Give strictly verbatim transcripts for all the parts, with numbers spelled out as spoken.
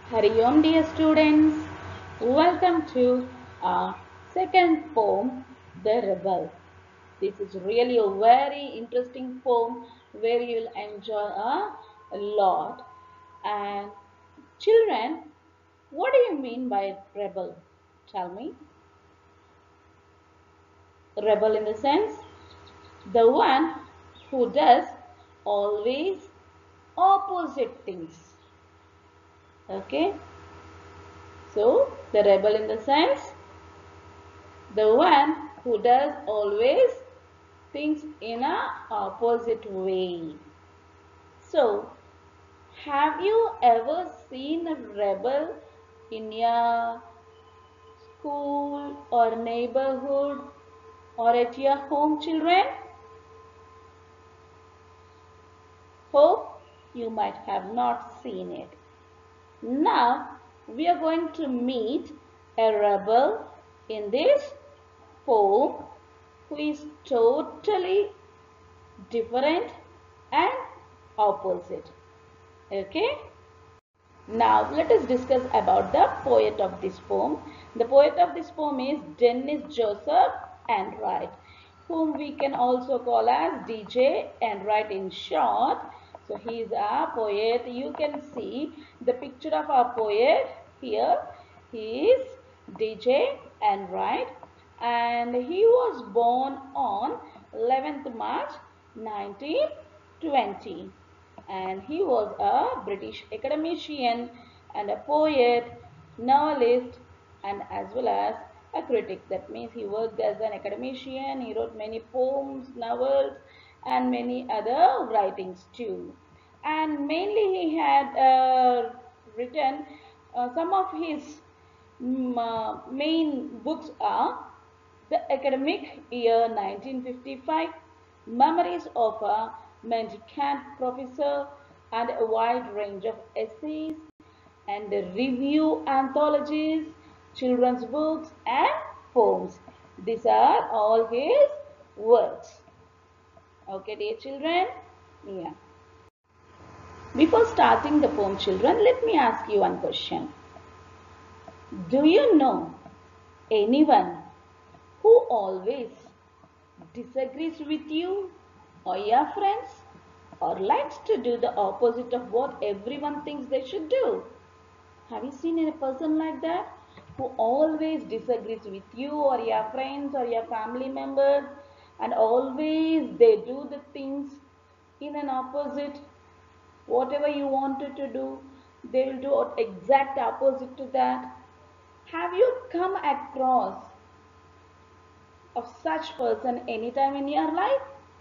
Hari Om, dear students. Welcome to our second poem, The Rebel. This is really a very interesting poem where you will enjoy a, a lot. And children, what do you mean by rebel? Tell me. Rebel in the sense, the one who does always opposite things. Okay. So the rebel in the sense, the one who does always things in a opposite way. So, have you ever seen a rebel in your school or neighborhood or at your home, children? Hope you might have not seen it. Now, we are going to meet a rebel in this poem who is totally different and opposite. Okay. Now let us discuss about the poet of this poem. The poet of this poem is Dennis Joseph Enright, whom we can also call as D J Enright in short. So he is a poet. You can see the picture of our poet here. He is D J Enright, and he was born on eleventh March nineteen twenty, and he was a British academician and a poet, novelist, and as well as a critic. That means he worked as an academician. He wrote many poems, novels, and many other writings too. And mainly he had uh, written uh, some of his mm, uh, main books are The Academic Year nineteen fifty-five, Memories of a Mendicant Professor, and a wide range of essays and review anthologies, children's books, and poems. These are all his works. Okay, dear children? Yeah. Before starting the poem, children, let me ask you one question. Do you know anyone who always disagrees with you or your friends or likes to do the opposite of what everyone thinks they should do? Have you seen a person like that who always disagrees with you or your friends or your family members, and always they do the things in an opposite? Whatever you wanted to do, they will do exact opposite to that. Have you come across of such person anytime in your life?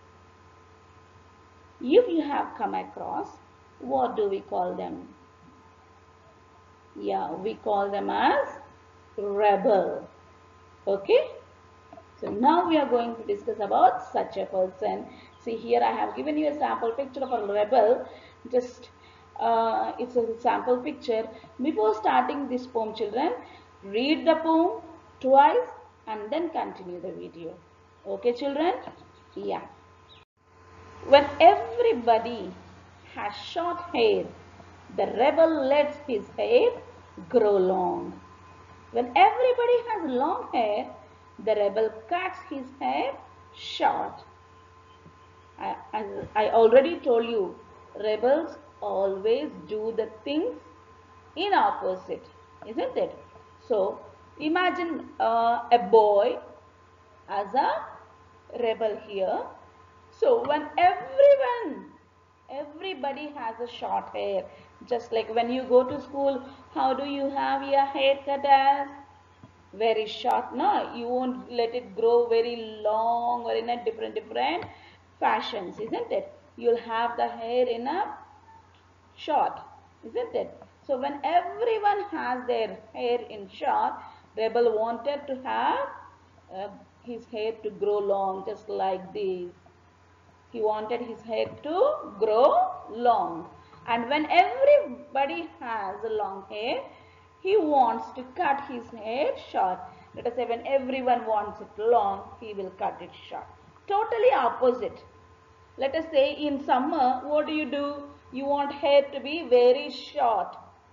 If you have come across, what do we call them? Yeah, we call them as rebel. Okay. So now we are going to discuss about such a person. See, here I have given you a sample picture of a rebel. Just uh, it's a sample picture. Before starting this poem, children, read the poem twice and then continue the video. Okay, children? Yeah. When everybody has short hair, the rebel lets his hair grow long. When everybody has long hair, the rebel cuts his hair short. I, I, I already told you, rebels always do the things in opposite, isn't it? So, imagine uh, a boy as a rebel here. So when everyone, everybody has a short hair, just like when you go to school, how do you have your hair cut as? Very short, no? You won't let it grow very long or in a different, different fashions, isn't it? You'll have the hair in a short, isn't it? So when everyone has their hair in short, rebel wanted to have uh, his hair to grow long, just like this. He wanted his hair to grow long. And when everybody has a long hair, he wants to cut his hair short. Let us say when everyone wants it long, he will cut it short. Totally opposite. Let us say in summer, what do you do? You want hair to be very short.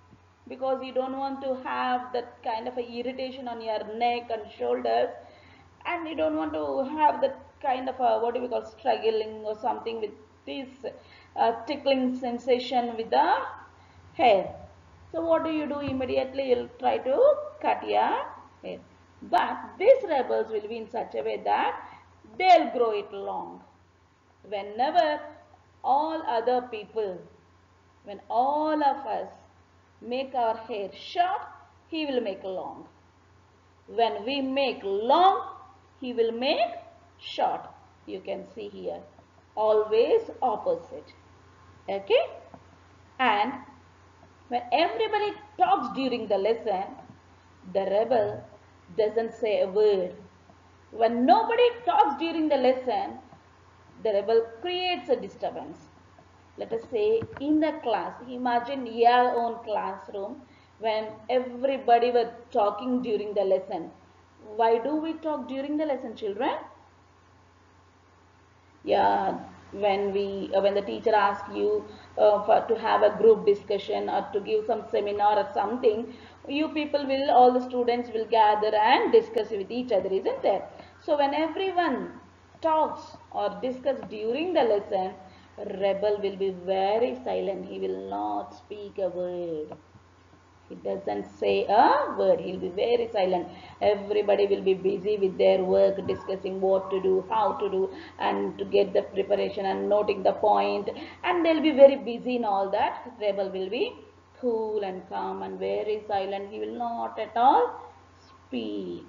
because you don't want to have that kind of a irritation on your neck and shoulders, and you don't want to have that kind of a, what do we call, struggling or something with this uh, tickling sensation with the hair. So what do you do? Immediately you'll try to cut your hair. But these rebels will be in such a way that they'll grow it long. Whenever all other people, when all of us make our hair short, he will make long. When we make long, he will make short. You can see here, always opposite. Okay? And when everybody talks during the lesson, the rebel doesn't say a word. When nobody talks during the lesson, the rebel creates a disturbance. Let us say in the class, imagine your own classroom when everybody were talking during the lesson. Why do we talk during the lesson, children? Yeah, when we uh, when the teacher asks you uh, for, to have a group discussion or to give some seminar or something, you people will, all the students will gather and discuss with each other, isn't it? So when everyone talks or discuss during the lesson, rebel will be very silent. He will not speak a word. He doesn't say a word. He'll be very silent. Everybody will be busy with their work, discussing what to do, how to do, and to get the preparation and noting the point. And they'll be very busy in all that. Rebel will be cool and calm and very silent. He will not at all speak.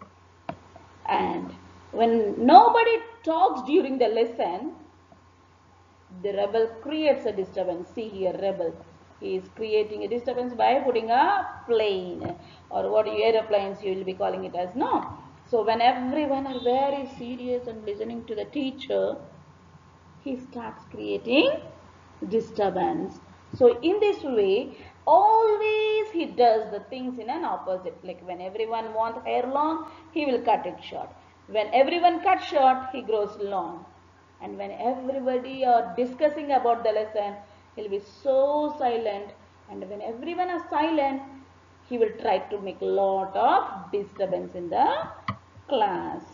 And when nobody talks during the lesson, the rebel creates a disturbance. See here, rebel. He is creating a disturbance by putting a plane, or what aeroplanes you will be calling it as, no. So when everyone are very serious and listening to the teacher, he starts creating disturbance. So in this way, always he does the things in an opposite. Like when everyone wants hair long, he will cut it short. When everyone cuts short, he grows long. And when everybody are discussing about the lesson, he'll be so silent. And when everyone is silent, he will try to make a lot of disturbance in the class.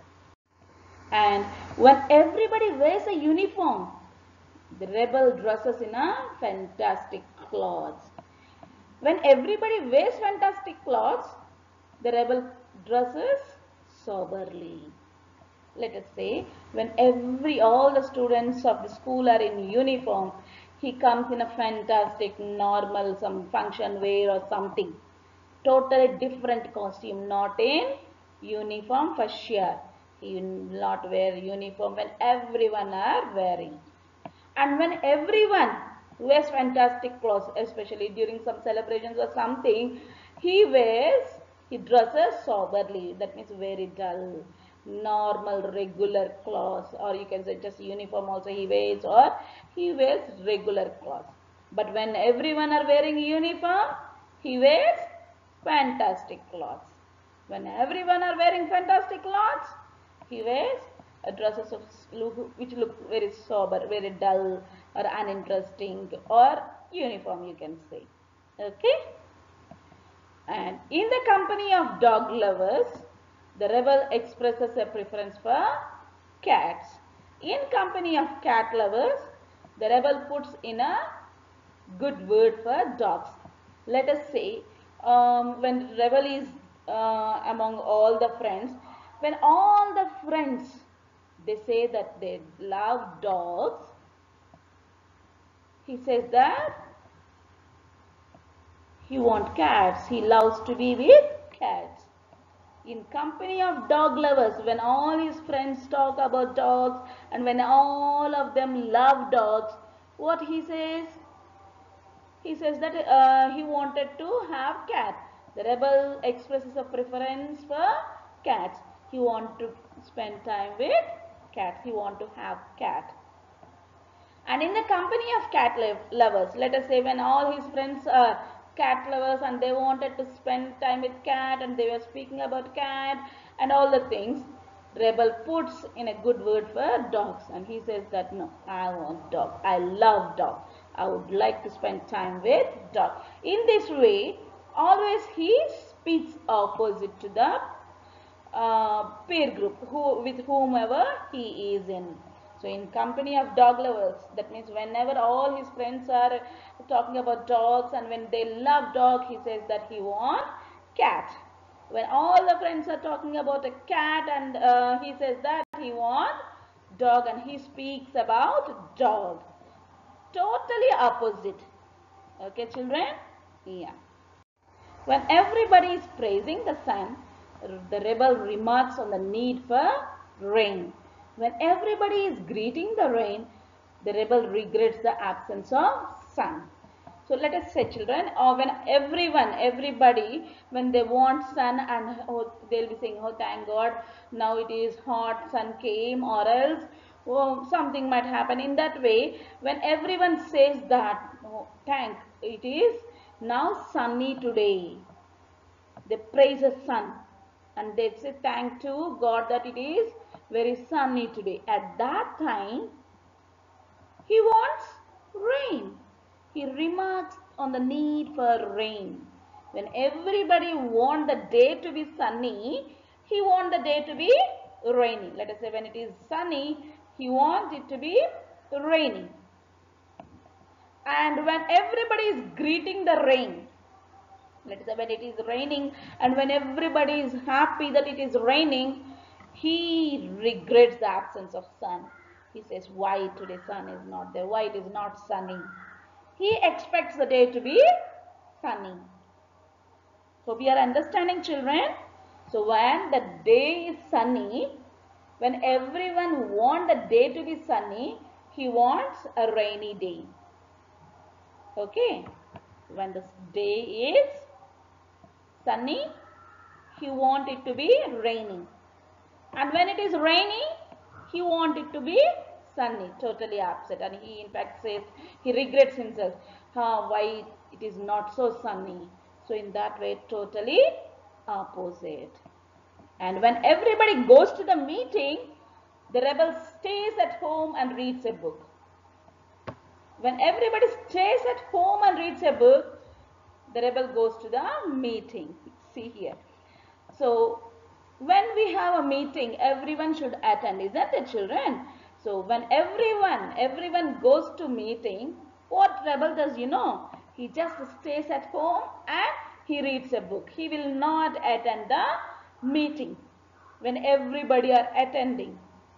And when everybody wears a uniform, the rebel dresses in a fantastic clothes. When everybody wears fantastic clothes, the rebel dresses soberly. Let us say when every all the students of the school are in uniform, he comes in a fantastic normal some function wear or something, totally different costume, not in uniform for sure. He will not wear uniform when everyone are wearing. And when everyone wears fantastic clothes, especially during some celebrations or something, he wears, he dresses soberly. That means very dull, normal, regular clothes, or you can say just uniform also he wears, or he wears regular clothes. But when everyone are wearing uniform, he wears fantastic clothes. When everyone are wearing fantastic clothes, he wears uh, dresses of look, which look very sober, very dull or uninteresting or uniform, you can say. Okay. And in the company of dog lovers, the rebel expresses a preference for cats. In company of cat lovers, the rebel puts in a good word for dogs. Let us say um, when rebel is uh, among all the friends, when all the friends they say that they love dogs, he says that he wants cats. He loves to be with cats. In company of dog lovers, when all his friends talk about dogs and when all of them love dogs, what he says? He says that uh, he wanted to have cat. The rebel expresses a preference for cats. He want to spend time with cats. He want to have cat. And in the company of cat lovers, let us say when all his friends are cat lovers and they wanted to spend time with cat and they were speaking about cat and all the things, rebel puts in a good word for dogs and he says that no, I want dog. I love dog. I would like to spend time with dog. In this way, always he speaks opposite to the uh, peer group who with whomever he is in. So in company of dog lovers, that means whenever all his friends are talking about dogs and when they love dog, he says that he wants cat. When all the friends are talking about a cat and uh, he says that he wants dog and he speaks about dog. Totally opposite. Okay, children? Yeah. When everybody is praising the sun, the rebel remarks on the need for rain. When everybody is greeting the rain, the rebel regrets the absence of sun. So let us say, children, or when everyone, everybody, when they want sun and oh, they'll be saying, oh thank God, now it is hot, sun came, or else oh, something might happen. In that way, when everyone says that, oh, thank, it is now sunny today. They praise the sun and they say thank to God that it is very sunny today. At that time, he wants rain. He remarks on the need for rain. When everybody wants the day to be sunny, he wants the day to be rainy. Let us say when it is sunny, he wants it to be rainy. And when everybody is greeting the rain, let us say when it is raining and when everybody is happy that it is raining, he regrets the absence of sun. He says, why today sun is not there? Why it is not sunny? He expects the day to be sunny. Hope you are understanding, children. So when the day is sunny, when everyone wants the day to be sunny, he wants a rainy day. Okay. When the day is sunny, he wants it to be raining. And when it is rainy, he wants it to be sunny. Totally upset. And he in fact says, he regrets himself. Huh, why it is not so sunny? So in that way, totally opposite. And when everybody goes to the meeting, the rebel stays at home and reads a book. When everybody stays at home and reads a book, the rebel goes to the meeting. See here. So when we have a meeting, everyone should attend, isn't it, children? So when everyone, everyone goes to meeting, what rebel does, you know? He just stays at home and he reads a book. He will not attend the meeting when everybody are attending.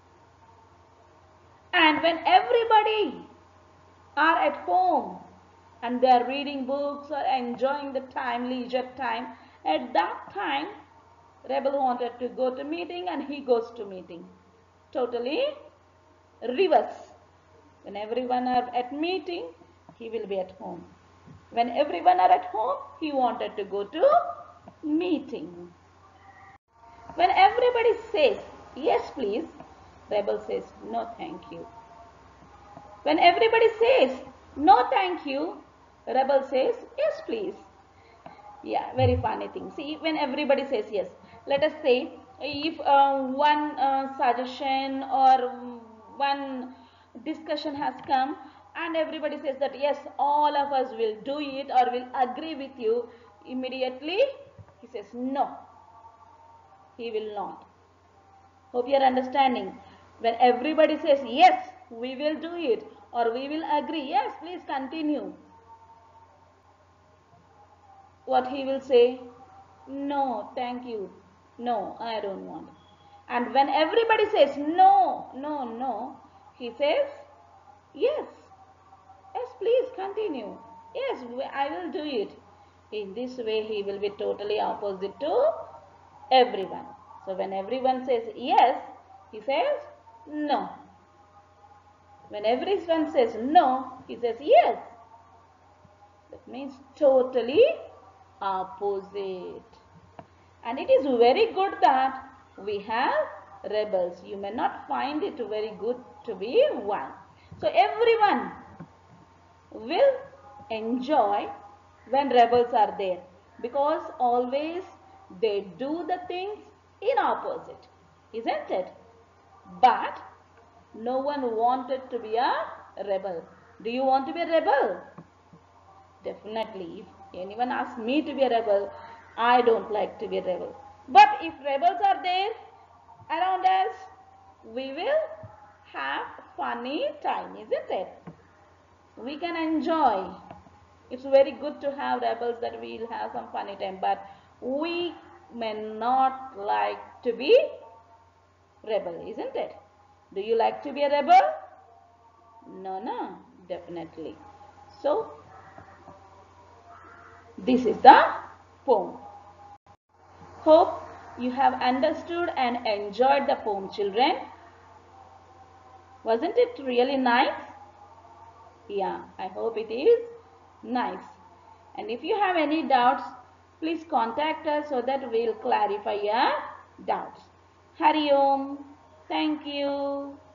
And when everybody are at home and they are reading books or enjoying the time, leisure time, at that time, rebel wanted to go to meeting and he goes to meeting. Totally reverse. When everyone are at meeting, he will be at home. When everyone are at home, he wanted to go to meeting. When everybody says, yes please, rebel says, no thank you. When everybody says, no thank you, rebel says, yes please. Yeah, very funny thing. See, when everybody says yes, let us say if uh, one uh, suggestion or one discussion has come and everybody says that yes, all of us will do it or will agree with you, immediately he says no, he will not. Hope you are understanding. When everybody says yes, we will do it or we will agree, yes, please continue, what he will say? No, thank you. No, I don't want. And when everybody says no, no, no, he says yes. Yes, please continue. Yes, I will do it. In this way, he will be totally opposite to everyone. So when everyone says yes, he says no. When everyone says no, he says yes. That means totally opposite. And it is very good that we have rebels. You may not find it very good to be one. So everyone will enjoy when rebels are there, because always they do the things in opposite, isn't it? But no one wanted to be a rebel. Do you want to be a rebel? Definitely. If anyone asks me to be a rebel, I don't like to be a rebel. But if rebels are there around us, we will have funny time, isn't it? We can enjoy. It's very good to have rebels that we'll have some funny time, but we may not like to be rebel, isn't it? Do you like to be a rebel? No, no, definitely. So, this is the poem. Hope you have understood and enjoyed the poem, children. Wasn't it really nice? Yeah, I hope it is nice. And if you have any doubts, please contact us so that we'll clarify your doubts. Hari Om. Thank you.